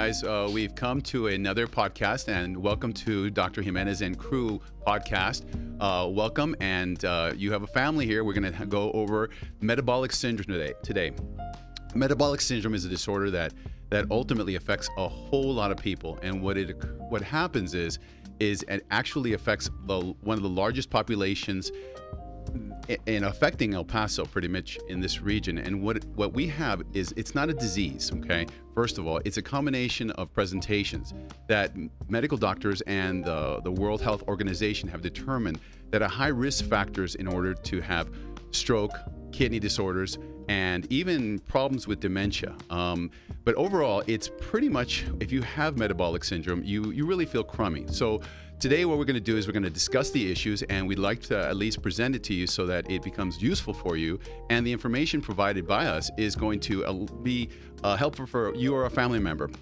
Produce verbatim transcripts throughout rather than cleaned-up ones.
guys. Uh, we've come to another podcast, and welcome to Doctor Jimenez and Crew podcast. Uh, welcome, and uh, you have a family here. We're going to go over metabolic syndrome today. Today, metabolic syndrome is a disorder that that ultimately affects a whole lot of people, and what it what happens is is it actually affects the one of the largest populations in affecting El Paso, pretty much in this region. And what what we have is, it's not a disease, okay? First of all, it's a combination of presentations that medical doctors and the, the World Health Organization have determined that are high risk factors in order to have stroke, kidney disorders, and even problems with dementia. Um, but overall, it's pretty much, if you have metabolic syndrome, you, you really feel crummy. So today what we're going to do is we're going to discuss the issues, and we'd like to at least present it to you so that it becomes useful for you. And the information provided by us is going to uh, be uh, helpful for you or a family member.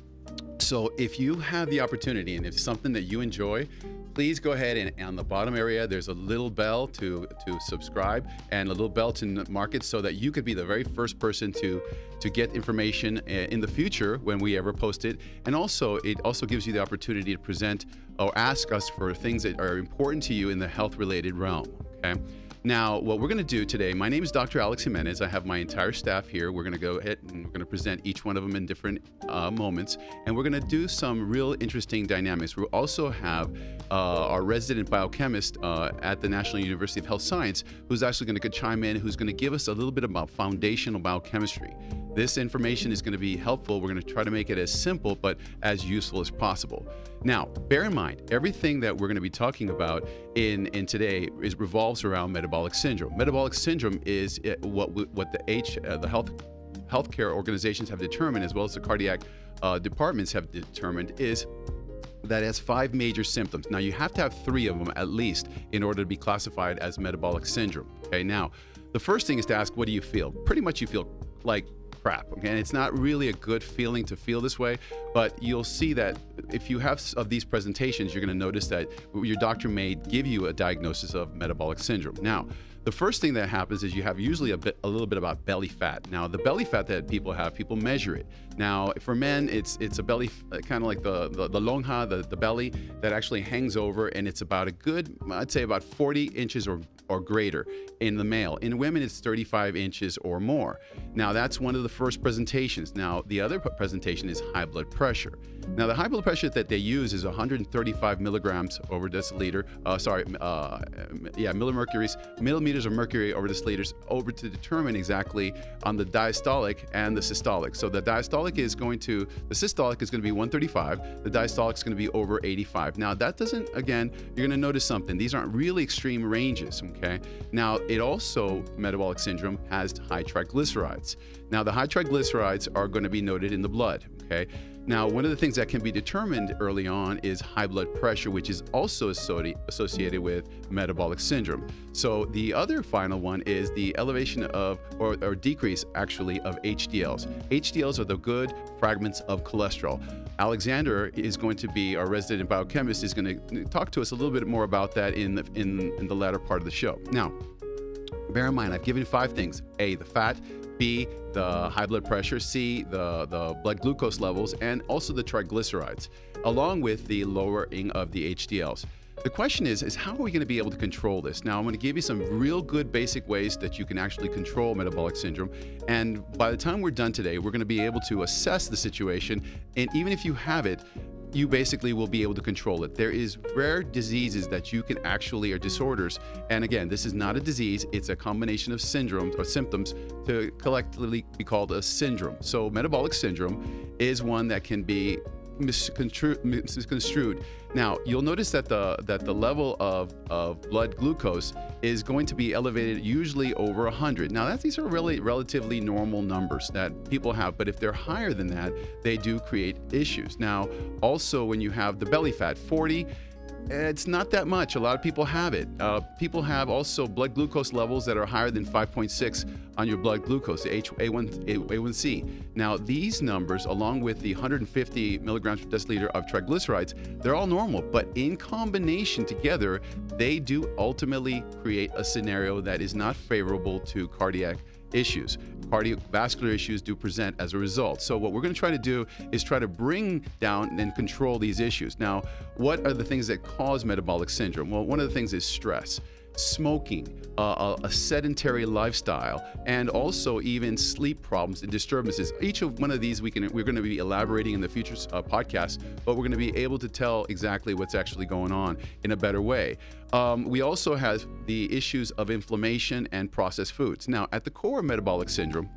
So if you have the opportunity and if it's something that you enjoy, please go ahead and on the bottom area, there's a little bell to to subscribe and a little bell to mark it so that you could be the very first person to to get information in the future when we ever post it. And also, it also gives you the opportunity to present or ask us for things that are important to you in the health-related realm, okay? Now, what we're going to do today, my name is Doctor Alex Jimenez. I have my entire staff here. We're going to go ahead and we're going to present each one of them in different uh, moments, and we're going to do some real interesting dynamics. We also have uh, our resident biochemist uh, at the National University of Health Science, who's actually going to chime in, who's going to give us a little bit about foundational biochemistry. This information is going to be helpful. We're going to try to make it as simple but as useful as possible. Now, bear in mind, everything that we're going to be talking about in, in today is revolves around metabolic syndrome. Metabolic syndrome is what what the H uh, the health healthcare organizations have determined, as well as the cardiac uh, departments have determined, is that has five major symptoms. Now, you have to have three of them at least in order to be classified as metabolic syndrome. Okay, now the first thing is to ask, what do you feel? Pretty much you feel like crap, okay? And it's not really a good feeling to feel this way, but you'll see that if you have of these presentations, you're going to notice that your doctor may give you a diagnosis of metabolic syndrome. Now, the first thing that happens is you have usually a bit, a little bit about belly fat. Now, the belly fat that people have, people measure it. Now, for men, it's it's a belly, kind of like the, the, the lonja, the, the belly that actually hangs over, and it's about a good, I'd say about forty inches or, or greater in the male. In women, it's thirty-five inches or more. Now, that's one of the first presentations. Now, the other presentation is high blood pressure. Now, the high blood pressure that they use is one hundred thirty-five milligrams over deciliter, uh, sorry, uh, yeah, millimercuries, millimeters of mercury over deciliters, over to determine exactly on the diastolic and the systolic. So the diastolic is going to, the systolic is going to be one thirty-five, the diastolic is going to be over eighty-five. Now, that doesn't, again, you're going to notice something. These aren't really extreme ranges, okay? Now, it also, metabolic syndrome, has high triglycerides. Now, the high triglycerides are going to be noted in the blood, okay? Now, one of the things that can be determined early on is high blood pressure, which is also associated with metabolic syndrome. So the other final one is the elevation of, or, or decrease actually, of H D Ls. H D Ls are the good fragments of cholesterol. Alexander is going to be, our resident biochemist, is going to talk to us a little bit more about that in the, in, in the latter part of the show. Now, bear in mind, I've given five things. A, the fat. B, the high blood pressure. C, the, the blood glucose levels, and also the triglycerides, along with the lowering of the H D Ls. The question is, is how are we going to be able to control this? Now, I'm going to give you some real good basic ways that you can actually control metabolic syndrome. And by the time we're done today, we're going to be able to assess the situation. And even if you have it, you basically will be able to control it. There is rare diseases that you can actually, or disorders, and again, this is not a disease, it's a combination of syndromes or symptoms to collectively be called a syndrome. So metabolic syndrome is one that can be misconstrued. misconstrued. Now, you'll notice that the that the level of, of blood glucose is going to be elevated usually over one hundred. Now, that, these are really relatively normal numbers that people have, but if they're higher than that, they do create issues. Now, also when you have the belly fat, forty, it's not that much. A lot of people have it. Uh, people have also blood glucose levels that are higher than five point six on your blood glucose, A one C. Now, these numbers, along with the one hundred fifty milligrams per deciliter of triglycerides, they're all normal, but in combination together, they do ultimately create a scenario that is not favorable to cardiac issues. Cardiovascular issues do present as a result. So what we're going to try to do is try to bring down and control these issues. Now, what are the things that cause metabolic syndrome? Well, one of the things is stress, smoking, uh, a, a sedentary lifestyle, and also even sleep problems and disturbances. Each of one of these we can we're going to be elaborating in the future uh, podcast, but we're going to be able to tell exactly what's actually going on in a better way. Um, we also have the issues of inflammation and processed foods. Now, at the core of metabolic syndrome,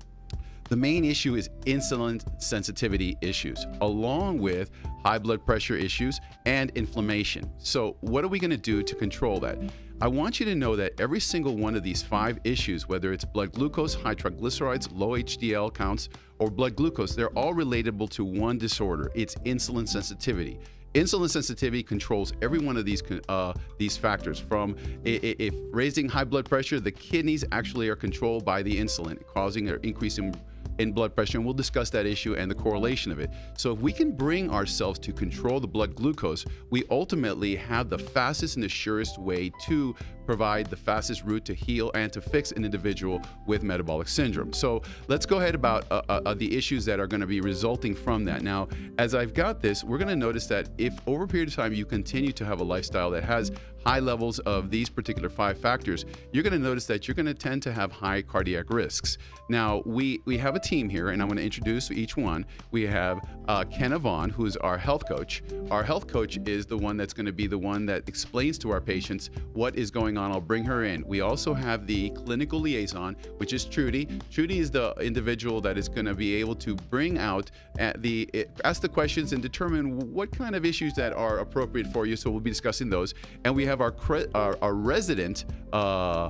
the main issue is insulin sensitivity issues, along with high blood pressure issues and inflammation. So what are we going to do to control that? I want you to know that every single one of these five issues, whether it's blood glucose, high triglycerides, low H D L counts, or blood glucose, they're all relatable to one disorder. It's insulin sensitivity. Insulin sensitivity controls every one of these uh, these factors. From if raising high blood pressure, the kidneys actually are controlled by the insulin, causing an increase in in blood pressure, and we'll discuss that issue and the correlation of it. So if we can bring ourselves to control the blood glucose, we ultimately have the fastest and the surest way to provide the fastest route to heal and to fix an individual with metabolic syndrome. So let's go ahead about uh, uh, the issues that are going to be resulting from that. Now, as I've got this, we're going to notice that if over a period of time you continue to have a lifestyle that has high levels of these particular five factors, you're going to notice that you're going to tend to have high cardiac risks. Now, we, we have a team here, and I'm going to introduce each one. We have uh, Ken Avon, who's our health coach. Our health coach is the one that's going to be the one that explains to our patients what is going on. I'll bring her in. We also have the clinical liaison, which is Trudy. Trudy is the individual that is going to be able to bring out uh, the, ask the questions and determine what kind of issues that are appropriate for you. So we'll be discussing those. And we have our, our, our resident uh,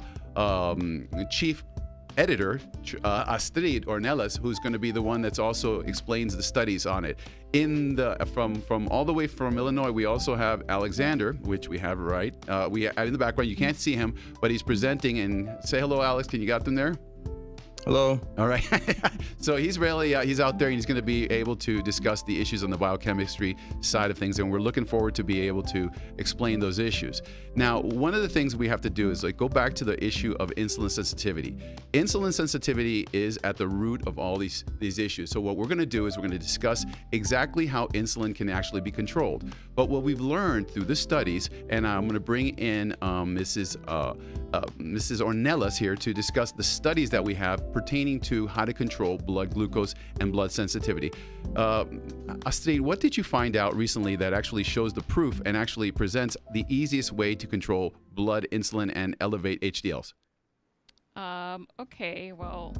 um, chief editor, uh, Astrid Ornelas, who's going to be the one that's also explains the studies on it. In the from from all the way from Illinois, we also have Alexander, which we have right. Uh, we have in the background. You can't see him, but he's presenting. And say hello, Alex. Can you got them there? Hello. All right. So he's really uh, he's out there, and he's going to be able to discuss the issues on the biochemistry side of things, and we're looking forward to be able to explain those issues. Now, one of the things we have to do is like go back to the issue of insulin sensitivity. Insulin sensitivity is at the root of all these these issues. So what we're going to do is we're going to discuss exactly how insulin can actually be controlled. But what we've learned through the studies, and I'm going to bring in um, Missus Uh, uh, Missus Ornelas here to discuss the studies that we have pertaining to how to control blood glucose and blood sensitivity. Uh, Astrid, what did you find out recently that actually shows the proof and actually presents the easiest way to control blood insulin and elevate H D Ls? Um, okay, well,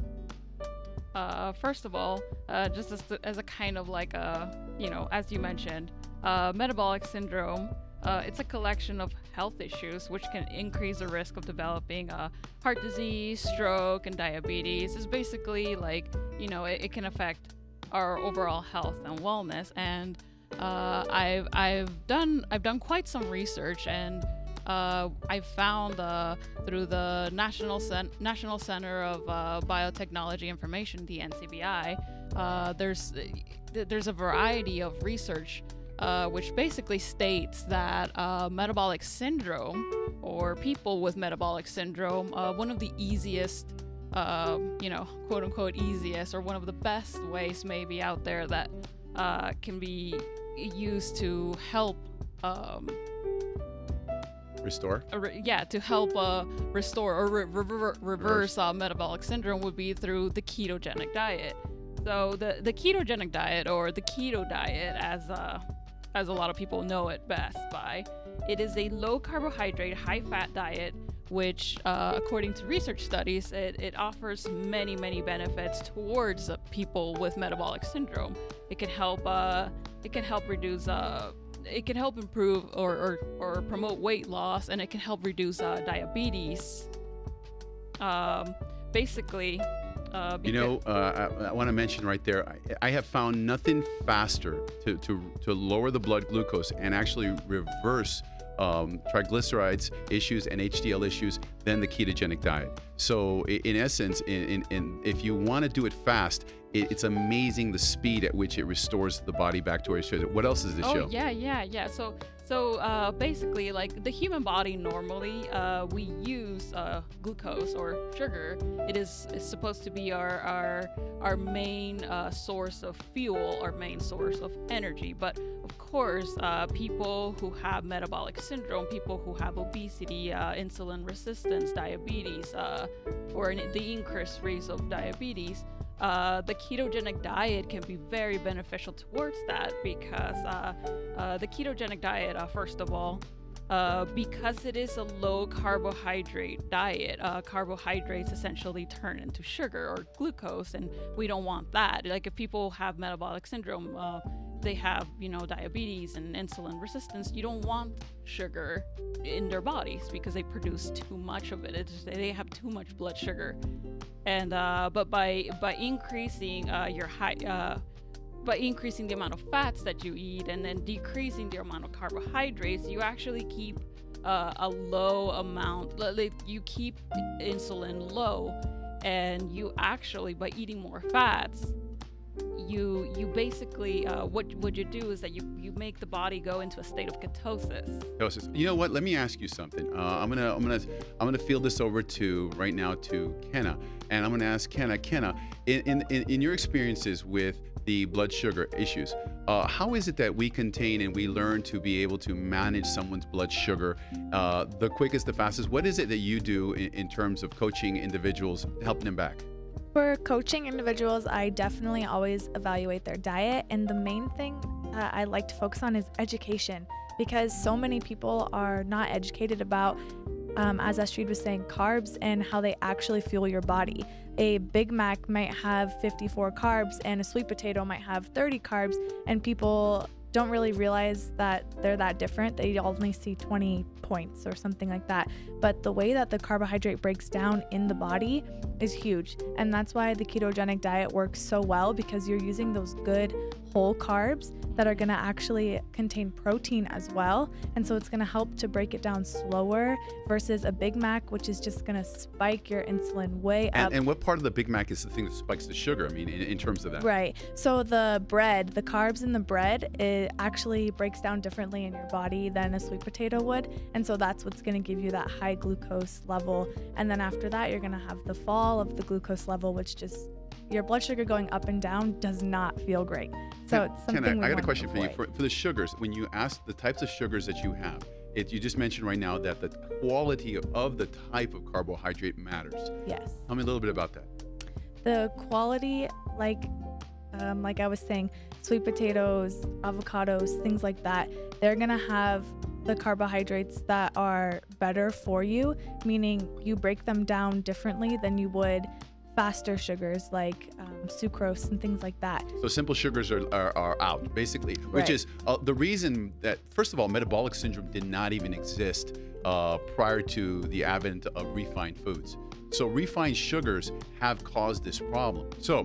uh, first of all, uh, just as, as a kind of like a, you know, as you mentioned, uh, metabolic syndrome, Uh, it's a collection of health issues which can increase the risk of developing uh, heart disease, stroke, and diabetes. It's basically like, you know, it, it can affect our overall health and wellness. And uh, I've I've done I've done quite some research, and uh, I found uh, through the National Cent- National Center of uh, Biotechnology Information, the N C B I, uh, there's there's a variety of research. Uh, which basically states that uh, metabolic syndrome, or people with metabolic syndrome, uh, one of the easiest, uh, you know, quote unquote easiest, or one of the best ways maybe out there that uh, can be used to help um, Restore? Uh, re- yeah, to help uh, restore or re- re- reverse uh, metabolic syndrome would be through the ketogenic diet. So the, the ketogenic diet, or the keto diet, as uh, as a lot of people know it best by, it is a low carbohydrate, high fat diet, which, uh, according to research studies, it, it offers many, many benefits towards uh, people with metabolic syndrome. It can help, uh, it can help reduce, uh, it can help improve or, or, or promote weight loss, and it can help reduce uh, diabetes. Um, basically, Uh, you know, uh, I, I want to mention right there, I, I have found nothing faster to, to, to lower the blood glucose and actually reverse um, triglycerides issues and H D L issues than the ketogenic diet. So in, in essence, in, in, in, if you want to do it fast, it, it's amazing the speed at which it restores the body back to where it should. What else does this Oh show? yeah, yeah, yeah. So so uh, basically, like the human body normally, uh, we use uh, glucose or sugar. It is, is supposed to be our our our main uh, source of fuel, our main source of energy. But of course, uh, people who have metabolic syndrome, people who have obesity, uh, insulin resistance, diabetes, uh, or an, the increased rates of diabetes. Uh, the ketogenic diet can be very beneficial towards that because uh, uh, the ketogenic diet, uh, first of all, uh, because it is a low carbohydrate diet, uh, carbohydrates essentially turn into sugar or glucose, and we don't want that. Like if people have metabolic syndrome, uh, they have, you know, diabetes and insulin resistance, you don't want sugar in their bodies because they produce too much of it. It's, they have too much blood sugar. And uh, but by by increasing uh, your high uh, by increasing the amount of fats that you eat and then decreasing the amount of carbohydrates, you actually keep uh, a low amount. Like you keep insulin low, and you actually, by eating more fats, you you basically uh, what what you do is that you you make the body go into a state of ketosis. Ketosis. You know what? Let me ask you something. Uh, I'm gonna I'm gonna I'm gonna field this over to right now to Kenna, and I'm gonna ask Kenna. Kenna, in in in your experiences with the blood sugar issues, uh, how is it that we contain and we learn to be able to manage someone's blood sugar uh, the quickest, the fastest? What is it that you do in, in terms of coaching individuals, helping them back? For coaching individuals, I definitely always evaluate their diet, and the main thing uh, I like to focus on is education, because so many people are not educated about, um, as Astrid was saying, carbs and how they actually fuel your body. A Big Mac might have fifty-four carbs and a sweet potato might have thirty carbs, and people don't really realize that they're that different. They only see twenty points or something like that. But the way that the carbohydrate breaks down in the body is huge. And that's why the ketogenic diet works so well, because you're using those good whole carbs that are gonna actually contain protein as well. And so it's gonna help to break it down slower versus a Big Mac, which is just gonna spike your insulin way And, up. and what part of the Big Mac is the thing that spikes the sugar? I mean, in, in terms of that. Right. So the bread, the carbs in the bread, it actually breaks down differently in your body than a sweet potato would. And so that's what's going to give you that high glucose level. And then after that, you're going to have the fall of the glucose level, which just, your blood sugar going up and down does not feel great. So Ken, it's something Ken, I, we I got a want question to for you. avoid. For, for the sugars, when you ask the types of sugars that you have, it, you just mentioned right now that the quality of, of the type of carbohydrate matters. Yes. Tell me a little bit about that. The quality, like um, like I was saying, sweet potatoes, avocados, things like that, they're gonna have the carbohydrates that are better for you, meaning you break them down differently than you would faster sugars like um, sucrose and things like that. So simple sugars are, are, are out, basically, which Right. is uh, the reason that, first of all, metabolic syndrome did not even exist uh, prior to the advent of refined foods. So refined sugars have caused this problem. So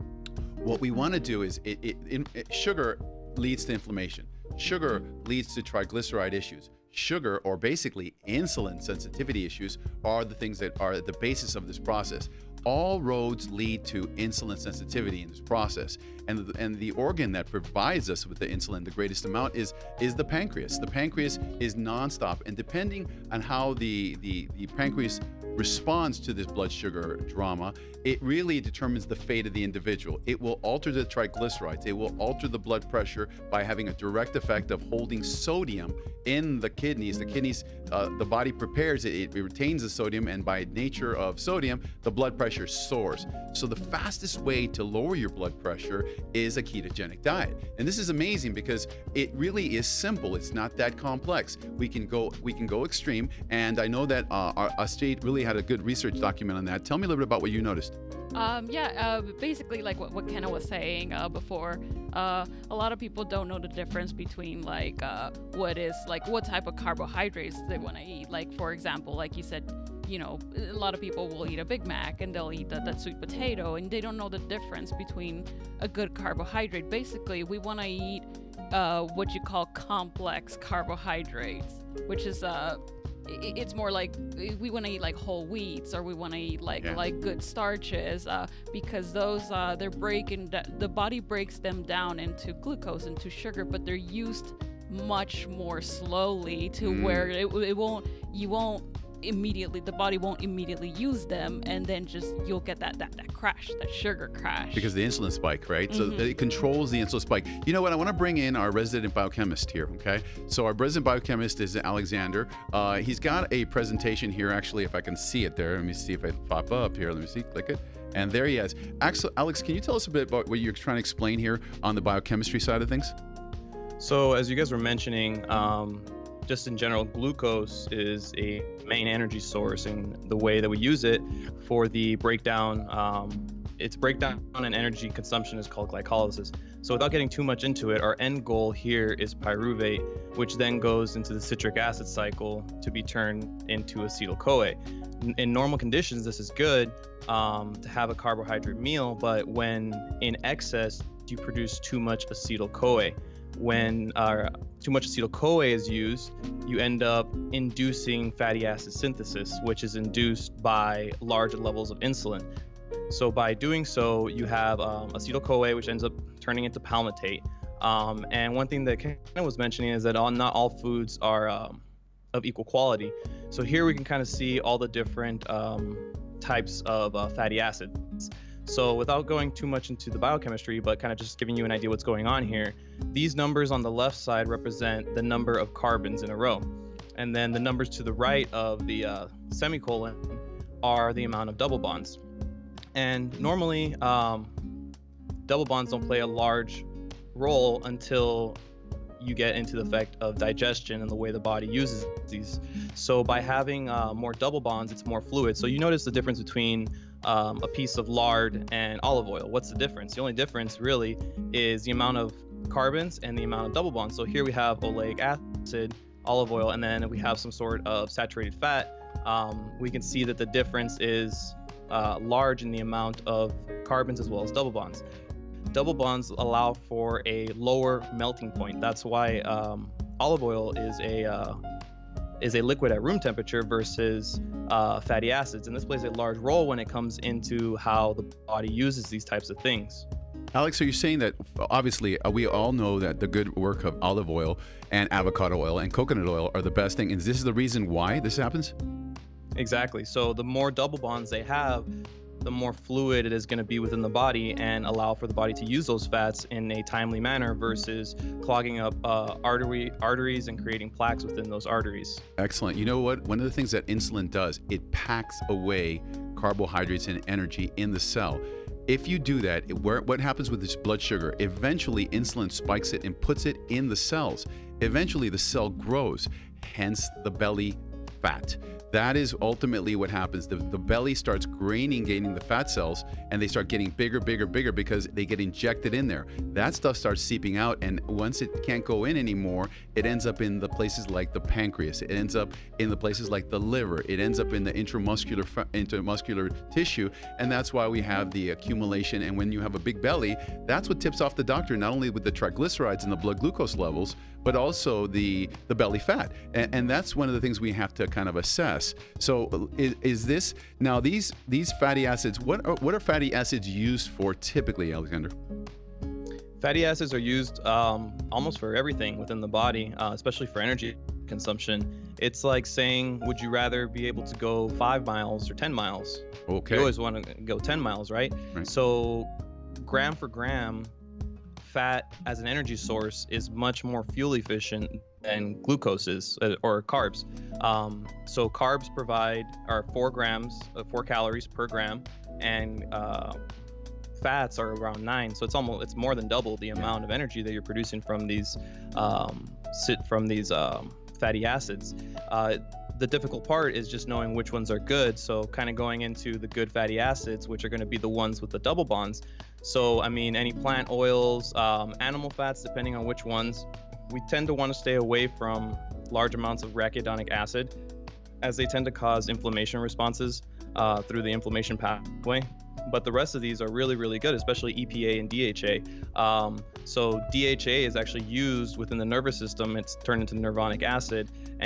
what we want to do is, it, it, in, it, sugar leads to inflammation. Sugar leads to triglyceride issues. Sugar, or basically insulin sensitivity issues, are the things that are at the basis of this process. All roads lead to insulin sensitivity in this process, and the, and the organ that provides us with the insulin the greatest amount is is the pancreas. The pancreas is nonstop, and depending on how the the, the pancreas responds to this blood sugar drama, it really determines the fate of the individual. It will alter the triglycerides. It will alter the blood pressure by having a direct effect of holding sodium in the kidneys. The kidneys, uh, the body prepares it, it retains the sodium, and by nature of sodium, the blood pressure soars. So the fastest way to lower your blood pressure is a ketogenic diet. And this is amazing because it really is simple. It's not that complex. We can go we can go extreme, and I know that uh, our, our state really had a good research document on that. Tell me a little bit about what you noticed. Um, yeah, uh, basically like what, what Kenna was saying uh, before, uh, a lot of people don't know the difference between like uh, what is like what type of carbohydrates they want to eat. Like for example, like you said, you know, a lot of people will eat a Big Mac and they'll eat that, that sweet potato, and they don't know the difference between a good carbohydrate. Basically, we want to eat uh, what you call complex carbohydrates, which is uh, i- it's more like uh, we want to eat like whole wheats, or we want to eat like Yeah. like good starches, uh, because those uh, they're breaking da- the body breaks them down into glucose, into sugar, but they're used much more slowly to Mm. where it, it won't you won't immediately the body won't immediately use them, and then just you'll get that that, that crash, that sugar crash. Because the insulin spike, right? So Mhm. it controls the insulin spike. You know what? I want to bring in our resident biochemist here, okay? So our resident biochemist is Alexander. Uh, he's got a presentation here, actually, if I can see it there. Let me see if I pop up here. Let me see, click it. And there he is. Axel- Alex, can you tell us a bit about what you're trying to explain here on the biochemistry side of things? So as you guys were mentioning, um, just in general, glucose is a main energy source, and the way that we use it for the breakdown, um, its breakdown and energy consumption is called glycolysis. So without getting too much into it, our end goal here is pyruvate, which then goes into the citric acid cycle to be turned into acetyl-CoA. In, in normal conditions, this is good um, to have a carbohydrate meal, but when in excess, you produce too much acetyl-CoA. When uh, too much acetyl-CoA is used, you end up inducing fatty acid synthesis, which is induced by large levels of insulin. So by doing so, you have um, acetyl-CoA, which ends up turning into palmitate. Um, and one thing that Ken was mentioning is that all, not all foods are um, of equal quality. So here we can kind of see all the different um, types of uh, fatty acids. So without going too much into the biochemistry, but kind of just giving you an idea what's going on here, these numbers on the left side represent the number of carbons in a row. And then the numbers to the right of the uh, semicolon are the amount of double bonds. And normally, um, double bonds don't play a large role until you get into the effect of digestion and the way the body uses these. So by having uh, more double bonds, it's more fluid. So you notice the difference between um, a piece of lard and olive oil. What's the difference? The only difference really is the amount of carbons and the amount of double bonds. So here we have oleic acid, olive oil, and then we have some sort of saturated fat. Um, we can see that the difference is uh, large in the amount of carbons as well as double bonds. Double bonds allow for a lower melting point. That's why um, olive oil is a uh, is a liquid at room temperature versus uh, fatty acids, and this plays a large role when it comes into how the body uses these types of things. Alex, are you saying that obviously uh, we all know that the good work of olive oil and avocado oil and coconut oil are the best thing, and this is the reason why this happens? Exactly. So the more double bonds they have, the more fluid it is going to be within the body and allow for the body to use those fats in a timely manner versus clogging up uh, artery arteries and creating plaques within those arteries. Excellent. You know what? One of the things that insulin does, it packs away carbohydrates and energy in the cell. If you do that, it, where, what happens with this blood sugar? Eventually, insulin spikes it and puts it in the cells. Eventually, the cell grows, hence the belly fat. That is ultimately what happens. The, the belly starts graining, gaining the fat cells, and they start getting bigger, bigger, bigger because they get injected in there. That stuff starts seeping out, and once it can't go in anymore, it ends up in the places like the pancreas. It ends up in the places like the liver. It ends up in the intramuscular intramuscular tissue, and that's why we have the accumulation. And when you have a big belly, that's what tips off the doctor, not only with the triglycerides and the blood glucose levels, but also the the belly fat. And, and that's one of the things we have to kind of assess. So is, is this now these these fatty acids? What are, what are fatty acids used for typically, Alexander? Fatty acids are used um, almost for everything within the body, uh, especially for energy consumption. It's like saying, would you rather be able to go five miles or ten miles? Okay. You always want to go ten miles, right? Right. So gram for gram, fat as an energy source is much more fuel efficient than glucose is, uh, or carbs. Um, so carbs provide are four grams, uh, four calories per gram, and uh, fats are around nine. So it's almost it's more than double the amount of energy that you're producing from these um, sit from these um, fatty acids. Uh, the difficult part is just knowing which ones are good. So kind of going into the good fatty acids, which are going to be the ones with the double bonds. So, I mean, any plant oils, um, animal fats, depending on which ones, we tend to want to stay away from large amounts of arachidonic acid, as they tend to cause inflammation responses uh, through the inflammation pathway. But the rest of these are really, really good, especially E P A and D H A. Um, so D H A is actually used within the nervous system. It's turned into nervonic acid, and E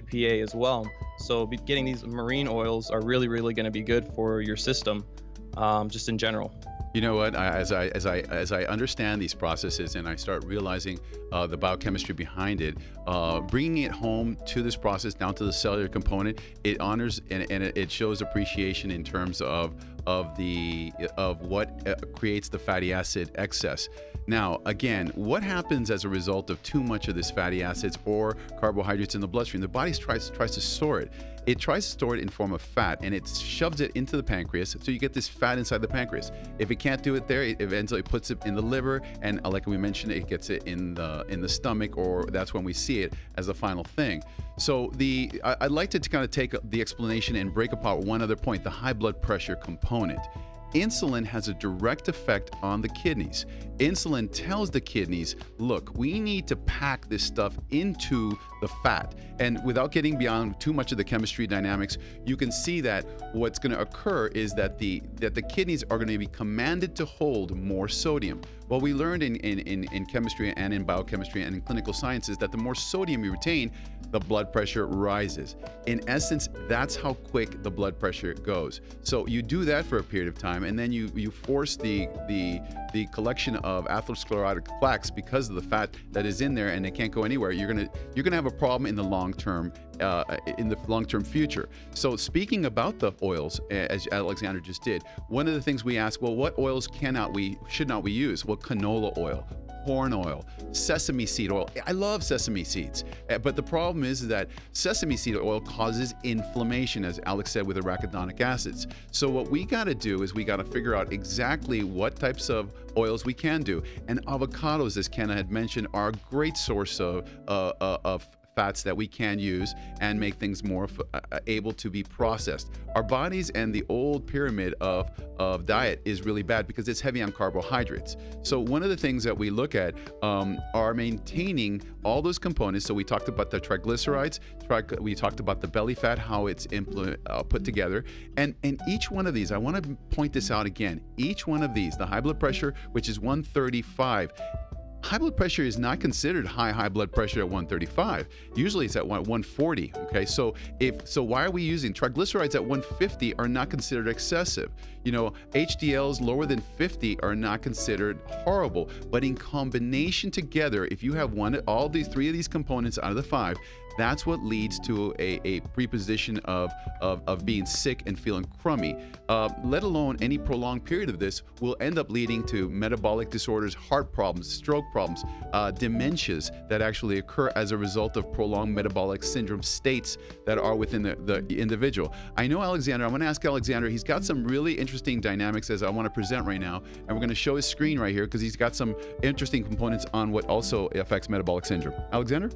P A as well. So be, getting these marine oils are really, really going to be good for your system, um, just in general. You know what? I, as I as I as I understand these processes and I start realizing uh, the biochemistry behind it, uh, bringing it home to this process down to the cellular component, it honors and, and it shows appreciation in terms of of the of what uh, creates the fatty acid excess. Now, again, what happens as a result of too much of this fatty acids or carbohydrates in the bloodstream? The body tries tries to store it. It tries to store it in form of fat, and it shoves it into the pancreas, so you get this fat inside the pancreas. If it can't do it there, it eventually puts it in the liver, and like we mentioned, it gets it in the in the stomach, or that's when we see it as the final thing. So the I, I'd like to kind of take the explanation and break apart one other point: the high blood pressure component. Insulin has a direct effect on the kidneys. Insulin tells the kidneys, look, we need to pack this stuff into the fat. And without getting beyond too much of the chemistry dynamics, you can see that what's going to occur is that the that the kidneys are going to be commanded to hold more sodium. What we learned in, in, in, in chemistry and in biochemistry and in clinical science is that the more sodium you retain, the blood pressure rises. In essence, that's how quick the blood pressure goes. So you do that for a period of time, and then you you force the the the collection of atherosclerotic plaques because of the fat that is in there, and it can't go anywhere. You're gonna you're gonna have a problem in the long term, uh, in the long term future. So speaking about the oils, as Alexander just did, one of the things we ask, well, what oils cannot we should not we use? Well, canola oil, corn oil, sesame seed oil. I love sesame seeds, but the problem is that sesame seed oil causes inflammation, as Alex said, with arachidonic acids. So what we got to do is we got to figure out exactly what types of oils we can do. And avocados, as Kenna had mentioned, are a great source of, uh, uh, of fats that we can use and make things more uh, able to be processed. Our bodies and the old pyramid of, of diet is really bad because it's heavy on carbohydrates. So one of the things that we look at um, are maintaining all those components. So we talked about the triglycerides, tri we talked about the belly fat, how it's uh, put together. And, and each one of these, I want to point this out again, each one of these, the high blood pressure, which is one thirty-five, high blood pressure is not considered high high blood pressure at one thirty-five. Usually it's at one forty. Okay, so if so, why are we using triglycerides at one fifty? Are not considered excessive. You know, H D Ls lower than fifty are not considered horrible. But in combination together, if you have one, all these three of these components out of the five, that's what leads to a, a preposition of, of, of being sick and feeling crummy. Uh, let alone any prolonged period of this will end up leading to metabolic disorders, heart problems, stroke problems, uh, dementias that actually occur as a result of prolonged metabolic syndrome states that are within the, the individual. I know Alexander, I'm going to ask Alexander, he's got some really interesting dynamics as I want to present right now, and we're going to show his screen right here because he's got some interesting components on what also affects metabolic syndrome. Alexander?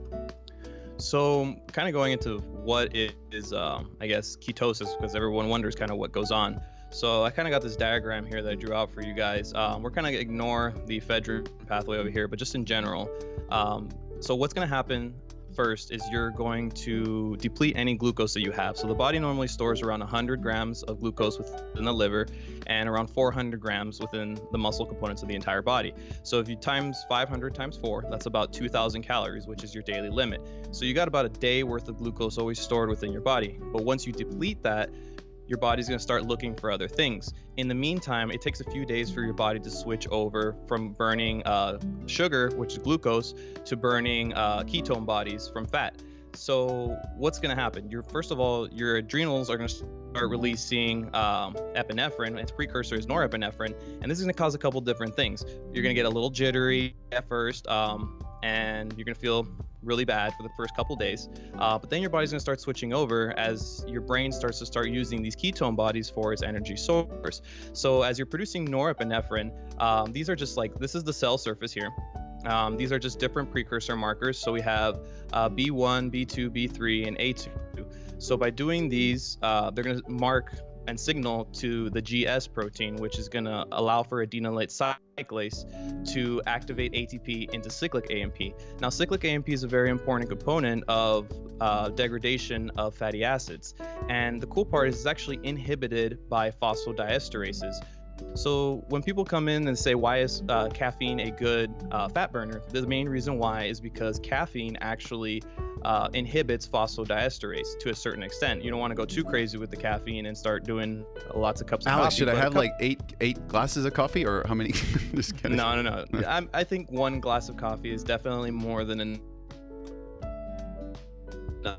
So kind of going into what is, um, I guess, ketosis, because everyone wonders kind of what goes on. So I kind of got this diagram here that I drew out for you guys. Um, we're kind of ignore the ephedrine pathway over here, but just in general. Um, so what's going to happen first is you're going to deplete any glucose that you have. So the body normally stores around one hundred grams of glucose within the liver and around four hundred grams within the muscle components of the entire body. So if you times five hundred times four, that's about two thousand calories, which is your daily limit. So you got about a day worth of glucose always stored within your body. But once you deplete that, your body's going to start looking for other things. In the meantime, it takes a few days for your body to switch over from burning uh, sugar, which is glucose, to burning uh, ketone bodies from fat. So what's going to happen? You're, first of all, your adrenals are going to start releasing um, epinephrine. Its precursor is norepinephrine, and this is going to cause a couple different things. You're going to get a little jittery at first, um, and you're going to feel really bad for the first couple days, uh, but then your body's going to start switching over as your brain starts to start using these ketone bodies for its energy source. So as you're producing norepinephrine, um, these are just like, this is the cell surface here. Um, these are just different precursor markers. So we have uh, B one, B two, B three, and A two. So by doing these, uh, they're going to mark and signal to the G S protein, which is going to allow for adenylate cyclase to activate A T P into cyclic A M P. Now, cyclic A M P is a very important component of uh, degradation of fatty acids. And the cool part is it's actually inhibited by phosphodiesterases. So when people come in and say, why is uh, caffeine a good uh, fat burner? The main reason why is because caffeine actually uh, inhibits phosphodiesterase to a certain extent. You don't want to go too crazy with the caffeine and start doing lots of cups of Alex, coffee. should I but a have cup- like eight eight glasses of coffee, or how many? Just kidding. No, no, no. I, I think one glass of coffee is definitely more than an. No.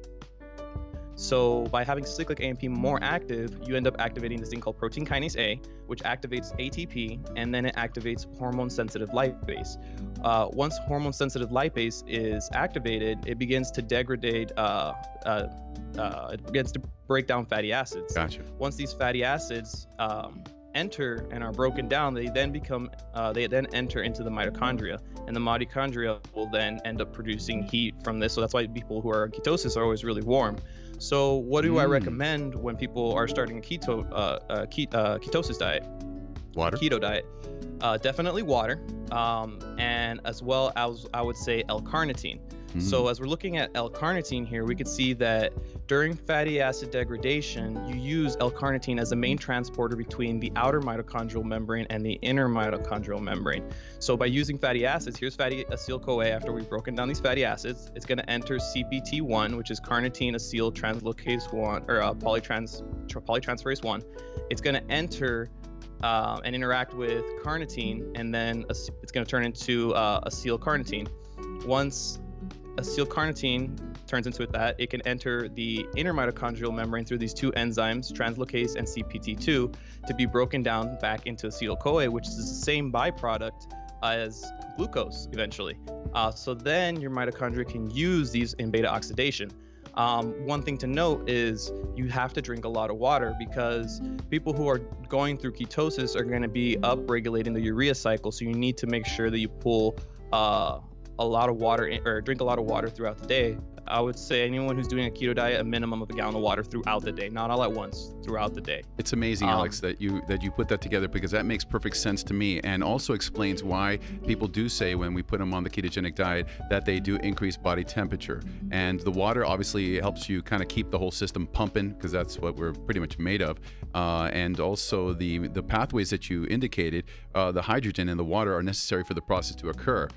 So by having cyclic A M P more active, you end up activating this thing called protein kinase A, which activates A T P, and then it activates hormone-sensitive lipase. Uh, once hormone-sensitive lipase is activated, it begins to degrade, uh, uh, uh, it begins to break down fatty acids. Gotcha. Once these fatty acids um, enter and are broken down, they then become, uh, they then enter into the mitochondria, and the mitochondria will then end up producing heat from this. So that's why people who are in ketosis are always really warm. So what do mm. I recommend when people are starting a keto uh, uh, ke- uh, ketosis diet? Water. Keto diet. Uh, definitely water, um, and as well as I would say L-carnitine. Mm. So as we're looking at L-carnitine here, we could see that during fatty acid degradation, you use L-carnitine as a main transporter between the outer mitochondrial membrane and the inner mitochondrial membrane. So by using fatty acids, here's fatty acyl-CoA. After we've broken down these fatty acids, it's going to enter C P T one, which is carnitine acyl translocase one, or uh, polytrans polytransferase one. It's going to enter uh, and interact with carnitine, and then it's going to turn into uh, acylcarnitine. Once acylcarnitine turns into that, it can enter the inner mitochondrial membrane through these two enzymes, translocase and C P T two, to be broken down back into acyl-CoA, which is the same byproduct as glucose eventually. Uh, so then your mitochondria can use these in beta oxidation. Um, one thing to note is you have to drink a lot of water, because people who are going through ketosis are going to be upregulating the urea cycle. So you need to make sure that you pull uh, a lot of water in, or drink a lot of water throughout the day. I would say anyone who's doing a keto diet, a minimum of a gallon of water throughout the day, not all at once, throughout the day. It's amazing, Um, Alex, that you that you put that together, because that makes perfect sense to me, and also explains why people do say when we put them on the ketogenic diet that they do increase body temperature. And the water obviously helps you kind of keep the whole system pumping, because that's what we're pretty much made of. Uh, and also the the pathways that you indicated, uh, the hydrogen and the water are necessary for the process to occur.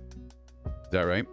Is that right?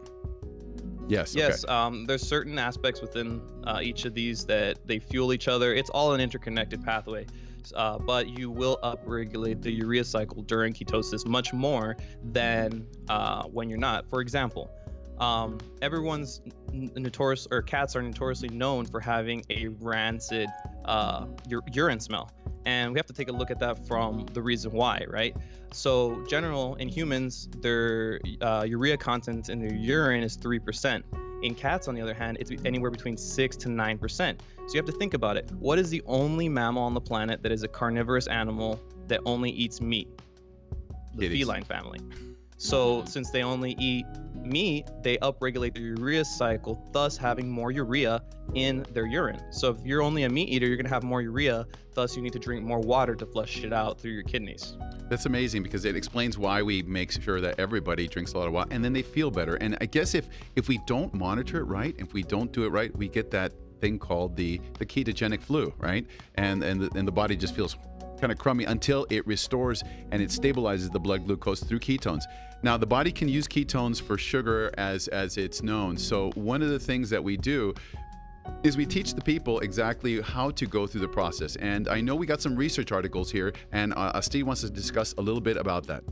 Yes. Yes. Okay. Um, there's certain aspects within uh, each of these that they fuel each other. It's all an interconnected pathway, uh, but you will upregulate the urea cycle during ketosis much more than uh, when you're not. For example, um, everyone's n- notorious, or cats are notoriously known for having a rancid uh, ur- urine smell. And we have to take a look at that from the reason why, right? So general in humans, their uh, urea content in their urine is three percent. In cats, on the other hand, it's anywhere between six to nine percent. So you have to think about it. What is the only mammal on the planet that is a carnivorous animal that only eats meat? The Kitties. feline family. So since they only eat meat, they upregulate the urea cycle, thus having more urea in their urine. So if you're only a meat eater, you're going to have more urea, thus you need to drink more water to flush it out through your kidneys. That's amazing, because it explains why we make sure that everybody drinks a lot of water, and then they feel better. And I guess if if we don't monitor it right, if we don't do it right, we get that thing called the the ketogenic flu, right? And and the, and the body just feels kind of crummy until it restores and it stabilizes the blood glucose through ketones. Now, the body can use ketones for sugar as as it's known. So one of the things that we do is we teach the people exactly how to go through the process. And I know we got some research articles here, and uh, Steve wants to discuss a little bit about that.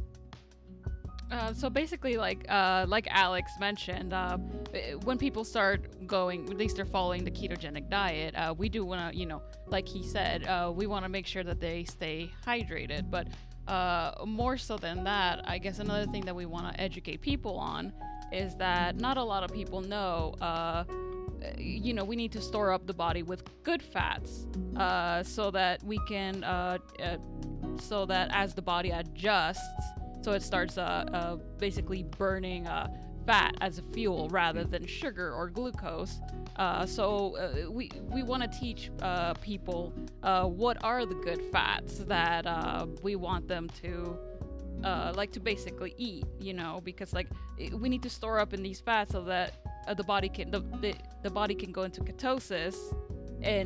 Uh, so basically, like uh, like Alex mentioned, uh, when people start going, they start following the ketogenic diet, uh, we do want to, you know, like he said, uh, we want to make sure that they stay hydrated. But uh, more so than that, I guess another thing that we want to educate people on is that not a lot of people know, uh, you know, we need to store up the body with good fats, uh, so that we can, uh, uh, so that as the body adjusts, so it starts uh, uh, basically burning uh, fat as a fuel rather than sugar or glucose. Uh, so uh, we we want to teach uh, people uh, what are the good fats that uh, we want them to uh, like to basically eat, you know, because like we need to store up in these fats so that uh, the body can the, the the body can go into ketosis, and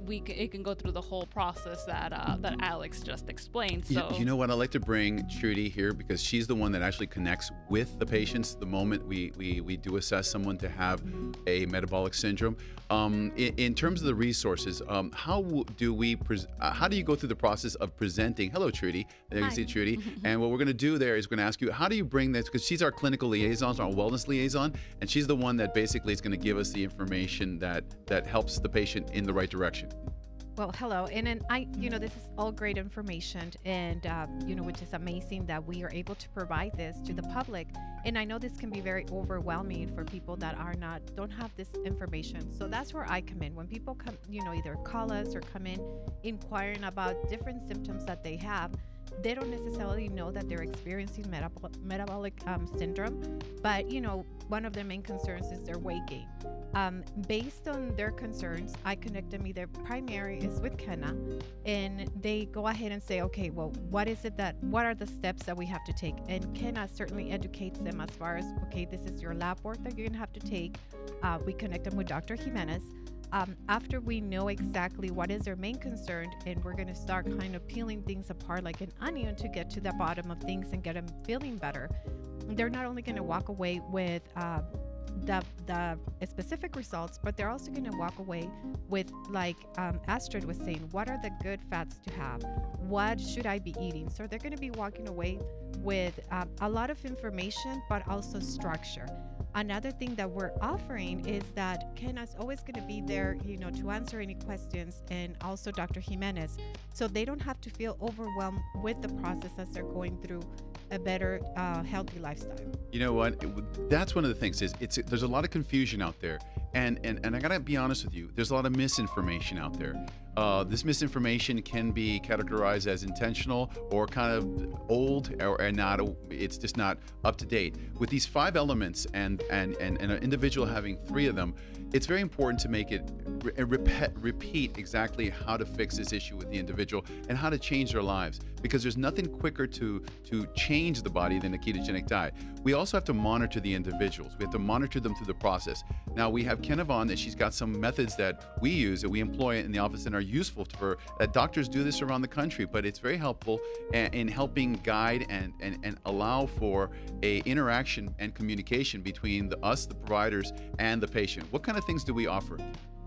we c- it can go through the whole process that uh, that Alex just explained. You- So You, know what? I'd like to bring Trudy here because she's the one that actually connects with the patients the moment we we, we do assess someone to have a metabolic syndrome. Um, in, in terms of the resources, um, how w- do we pres- uh, how do you go through the process of presenting? Hello, Trudy. There you Hi. can see Trudy. And what we're going to do there is we're going to ask you, how do you bring this? Because she's our clinical liaison, our wellness liaison, and she's the one that basically is going to give us the information that that helps the patient in the right direction. Well, hello, and then I, you know, this is all great information, and uh, you know, which is amazing that we are able to provide this to the public. And I know this can be very overwhelming for people that are not, don't have this information. So that's where I come in. When people come, you know, either call us or come in inquiring about different symptoms that they have, they don't necessarily know that they're experiencing metabol- metabolic um, syndrome, but you know, one of their main concerns is their weight gain. Um, based on their concerns, I connect them either primary is with Kenna, and they go ahead and say, okay, well, what is it that, what are the steps that we have to take? And Kenna certainly educates them as far as, okay, this is your lab work that you're gonna have to take. Uh, we connect them with Doctor Jimenez. Um, after we know exactly what is their main concern, and we're going to start kind of peeling things apart like an onion to get to the bottom of things and get them feeling better, they're not only going to walk away with uh, the, the specific results, but they're also going to walk away with, like um, Astrid was saying, what are the good fats to have? What should I be eating? So they're going to be walking away with um, a lot of information, but also structure. Another thing that we're offering is that Kenna's always going to be there, you know, to answer any questions, and also Doctor Jimenez, so they don't have to feel overwhelmed with the process as they're going through a better, uh, healthy lifestyle. You know what? It, that's one of the things is it's there's a lot of confusion out there, and and and I gotta be honest with you. There's a lot of misinformation out there. Uh, this misinformation can be categorized as intentional or kind of old, or and not. It's just not up to date. With these five elements, and and and, and an individual having three of them, it's very important to make it re- repeat, repeat exactly how to fix this issue with the individual and how to change their lives. Because there's nothing quicker to to change the body than a ketogenic diet. We also have to monitor the individuals. We have to monitor them through the process. Now we have Kenna Vaughn, and she's got some methods that we use that we employ in the office and are useful for. Uh, doctors do this around the country, but it's very helpful in, in helping guide and, and and allow for a interaction and communication between the, us, the providers, and the patient. What kind of things do we offer?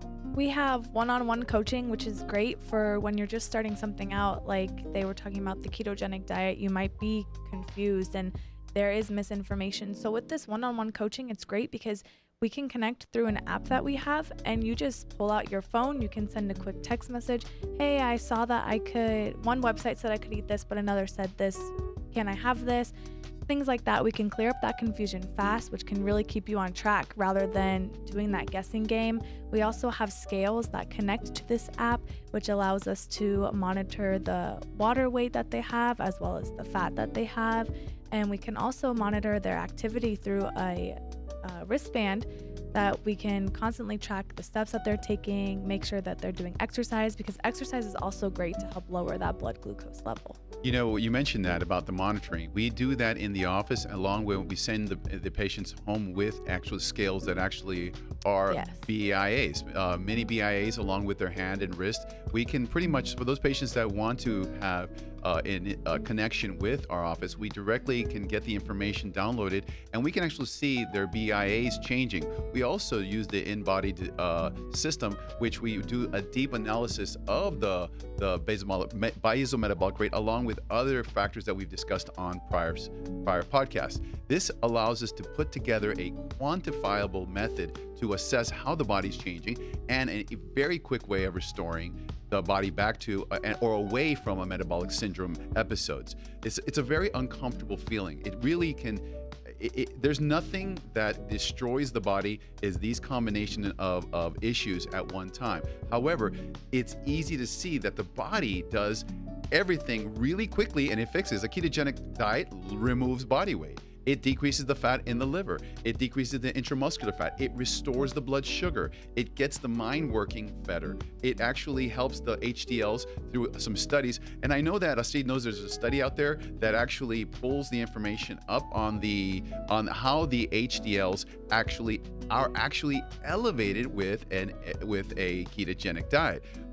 We have one-on-one coaching, which is great for when you're just starting something out. Like they were talking about the ketogenic diet, you might be confused and there is misinformation. So with this one-on-one coaching, it's great because we can connect through an app that we have, and you just pull out your phone. You can send a quick text message. Hey, I saw that I could, one website said I could eat this, but another said this. Can I have this? Things like that. We can clear up that confusion fast, which can really keep you on track rather than doing that guessing game. We also have scales that connect to this app, which allows us to monitor the water weight that they have as well as the fat that they have. And we can also monitor their activity through a, a wristband that we can constantly track the steps that they're taking, make sure that they're doing exercise, because exercise is also great to help lower that blood glucose level. You know, you mentioned that about the monitoring. We do that in the office, along with we send the, the patients home with actual scales that actually are Yes. B I As, uh, mini B I As, along with their hand and wrist. We can pretty much, for those patients that want to have uh, in a connection with our office, we directly can get the information downloaded, and we can actually see their B I As changing. We also use the in-body uh, system, which we do a deep analysis of the the basal metabolic rate, along with other factors that we've discussed on prior prior podcasts. This allows us to put together a quantifiable method to assess how the body's changing, and a very quick way of restoring the body back to uh, or away from a metabolic syndrome episodes. It's it's a very uncomfortable feeling. It really can. It, it, there's nothing that destroys the body is these combination of, of issues at one time. However, it's easy to see that the body does everything really quickly, and it fixes. A ketogenic diet removes body weight. It decreases the fat in the liver. It decreases the intramuscular fat. It restores the blood sugar. It gets the mind working better. It actually helps the H D Ls through some studies. And I know that Astrid knows there's a study out there that actually pulls the information up on the on how the H D Ls actually are actually elevated with an with a ketogenic diet.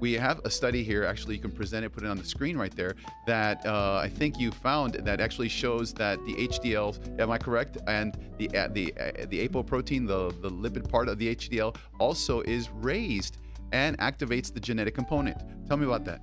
we have a study here. Actually, you can present it, put it on the screen right there. That uh, I think you found that actually shows that the H D L. Am I correct? And the uh, the uh, the apoprotein, the the lipid part of the H D L, also is raised and activates the genetic component. Tell me about that.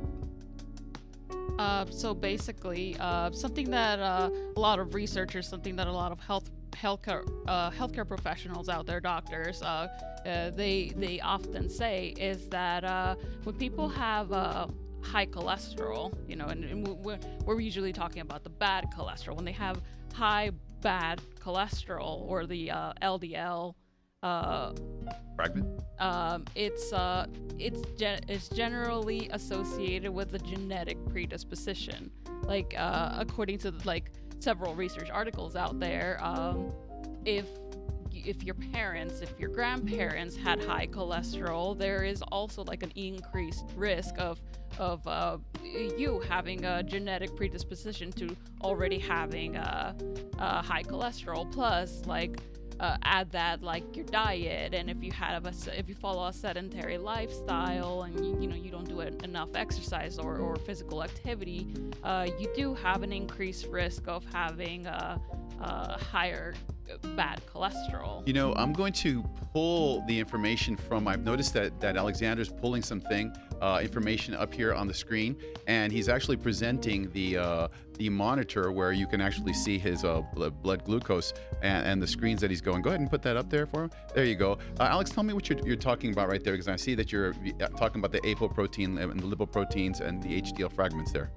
Uh, so basically, uh, something that uh, a lot of researchers, something that a lot of health healthcare uh, healthcare professionals out there, doctors, uh, uh, they they often say is that uh, when people have uh, high cholesterol, you know, and, and we're, we're usually talking about the bad cholesterol. When they have high bad cholesterol or the uh, L D L. Uh, Fragment. Um, it's uh, it's gen- it's generally associated with a genetic predisposition. Like uh, according to like several research articles out there, um, if if your parents, if your grandparents had high cholesterol, there is also like an increased risk of of uh, you having a genetic predisposition to already having a, a high cholesterol. Plus, like. Uh, add that like your diet, and if you have a if you follow a sedentary lifestyle and you, you know you don't do it, enough exercise or, or physical activity, uh, you do have an increased risk of having a, a higher bad cholesterol. You know, I'm going to pull the information from. I've noticed that that Alexander's pulling something uh, information up here on the screen, and he's actually presenting the uh, the monitor where you can actually see his uh, blood glucose and, and the screens that he's going. Go ahead and put that up there for him. There you go. Uh, Alex, tell me what you're, you're talking about right there, because I see that you're talking about the apoprotein and the lipoproteins and the H D L fragments there.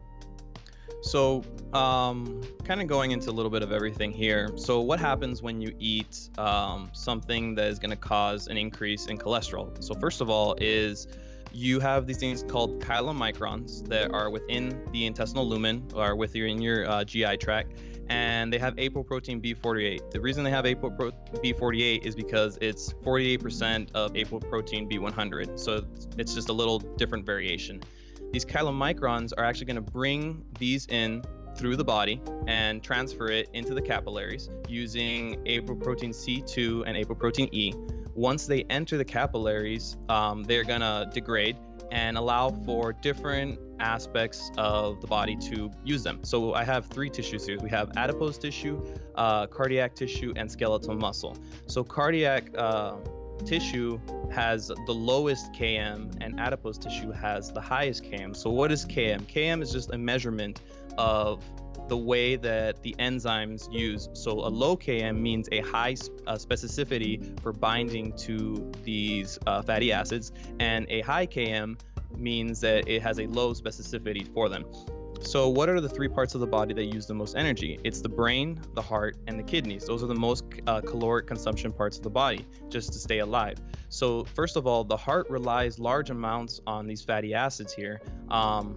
So, um, kind of going into a little bit of everything here. So, what happens when you eat um, something that is going to cause an increase in cholesterol? So, first of all, is you have these things called chylomicrons that are within the intestinal lumen or within your uh, G I tract, and they have apoprotein B forty-eight. The reason they have apoprotein B forty-eight is because it's forty-eight percent of apoprotein B one hundred. So, it's just a little different variation. These chylomicrons are actually going to bring these in through the body and transfer it into the capillaries using apoprotein C two and apoprotein E. Once they enter the capillaries, um, they're going to degrade and allow for different aspects of the body to use them. So I have three tissues here. We have adipose tissue, uh, cardiac tissue, and skeletal muscle. So cardiac uh, tissue has the lowest K M and adipose tissue has the highest K M. So what is K M? K M is just a measurement of the way that the enzymes use. So a low K M means a high uh, specificity for binding to these uh, fatty acids, and a high K M means that it has a low specificity for them. So what are the three parts of the body that use the most energy? It's the brain, the heart, and the kidneys. Those are the most uh, caloric consumption parts of the body just to stay alive. So first of all, the heart relies large amounts on these fatty acids here, um,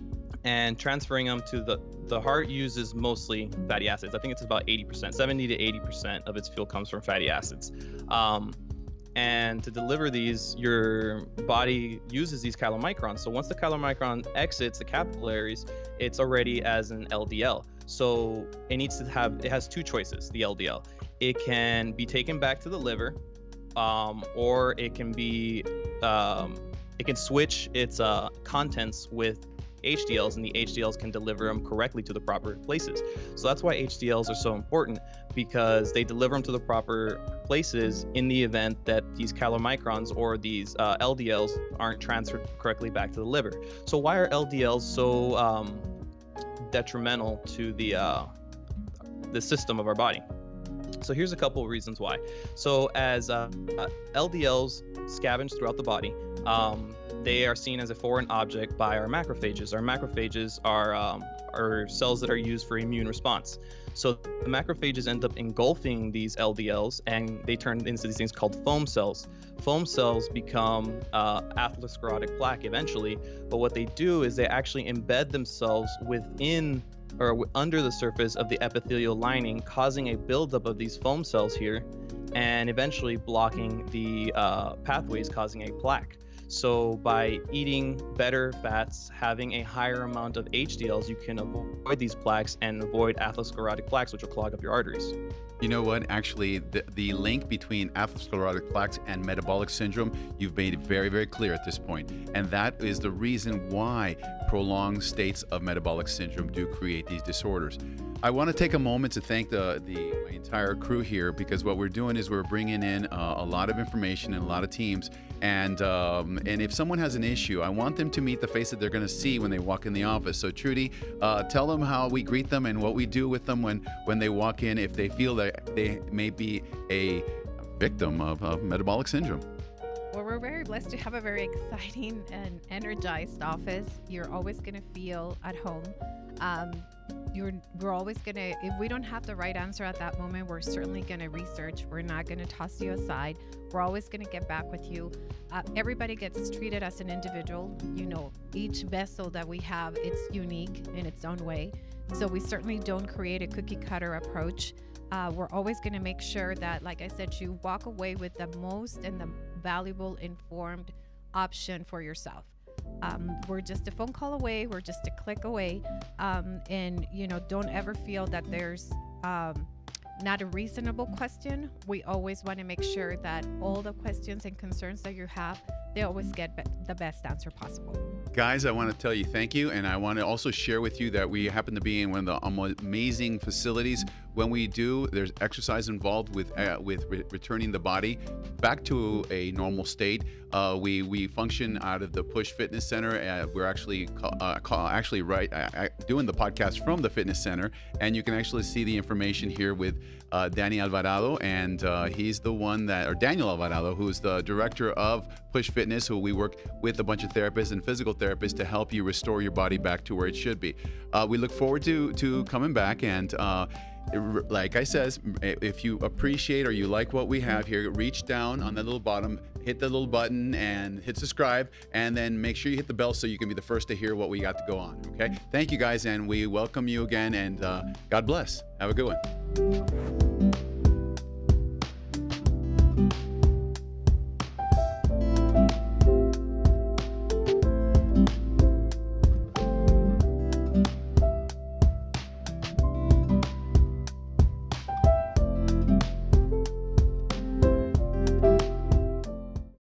and transferring them to the, the heart uses mostly fatty acids. I think it's about eighty percent, seventy to eighty percent of its fuel comes from fatty acids. Um, And to deliver these, your body uses these chylomicrons. So once the chylomicron exits the capillaries, it's already as an L D L. So it needs to have, it has two choices, the L D L. It can be taken back to the liver, um, or it can be, um, it can switch its uh, contents with H D Ls, and the H D Ls can deliver them correctly to the proper places. So that's why H D Ls are so important, because they deliver them to the proper places in the event that these chylomicrons or these uh, L D Ls aren't transferred correctly back to the liver. So why are L D Ls so um, detrimental to the uh, the system of our body? So here's a couple of reasons why. So as uh, uh, L D Ls scavenge throughout the body, um, they are seen as a foreign object by our macrophages. Our macrophages are, um, are cells that are used for immune response. So the macrophages end up engulfing these L D Ls, and they turn into these things called foam cells. Foam cells become uh, atherosclerotic plaque eventually, but what they do is they actually embed themselves within or under the surface of the epithelial lining, causing a buildup of these foam cells here, and eventually blocking the uh, pathways, causing a plaque. So by eating better fats, having a higher amount of H D Ls, you can avoid these plaques and avoid atherosclerotic plaques, which will clog up your arteries. You know what? Actually, the, the link between atherosclerotic plaques and metabolic syndrome, you've made it very, very clear at this point. And that is the reason why prolonged states of metabolic syndrome do create these disorders. I want to take a moment to thank the, the my entire crew here, because what we're doing is we're bringing in uh, a lot of information and a lot of teams. And um, and if someone has an issue, I want them to meet the face that they're going to see when they walk in the office. So Trudy, uh, tell them how we greet them and what we do with them when, when they walk in if they feel that they may be a victim of, of metabolic syndrome. Well, we're very blessed to have a very exciting and energized office. You're always going to feel at home. Um, you're, we're always going to, if we don't have the right answer at that moment, we're certainly going to research. We're not going to toss you aside. We're always going to get back with you. Uh, everybody gets treated as an individual. You know, each vessel that we have, it's unique in its own way. So we certainly don't create a cookie cutter approach. Uh, we're always going to make sure that, like I said, you walk away with the most and the valuable, informed option for yourself. Um, we're just a phone call away. We're just a click away. Um, and, you know, don't ever feel that there's um, not a reasonable question. We always want to make sure that all the questions and concerns that you have, they always get be- the best answer possible. Guys, I want to tell you thank you, and I want to also share with you that we happen to be in one of the amazing facilities. When we do, there's exercise involved with uh, with re- returning the body back to a normal state. Uh, we we function out of the Push Fitness Center. Uh, we're actually call, uh, call, actually right uh, doing the podcast from the fitness center, and you can actually see the information here with uh, Danny Alvarado, and uh, he's the one that, or Daniel Alvarado, who's the director of Push Fitness, who we work with a bunch of therapists and physical therapists to help you restore your body back to where it should be. Uh, we look forward to to coming back, and uh, like I says, if you appreciate or you like what we have here, reach down on the little bottom, hit the little button and hit subscribe, and then make sure you hit the bell so you can be the first to hear what we got to go on. Okay, thank you guys, and we welcome you again, and uh, God bless. Have a good one.